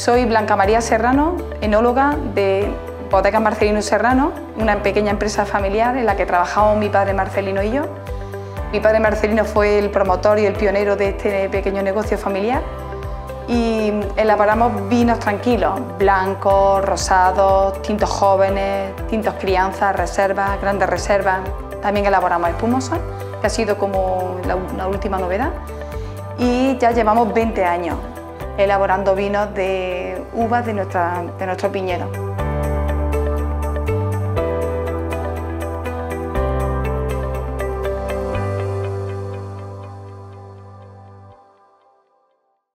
Soy Blanca María Serrano, enóloga de Bodega Marcelino y Serrano, una pequeña empresa familiar en la que trabajamos mi padre Marcelino y yo. Mi padre Marcelino fue el promotor y el pionero de este pequeño negocio familiar y elaboramos vinos tranquilos, blancos, rosados, tintos jóvenes, tintos crianza, reservas, grandes reservas. También elaboramos espumosos, que ha sido como la última novedad. Y ya llevamos 20 años elaborando vinos de uvas de nuestros viñedos.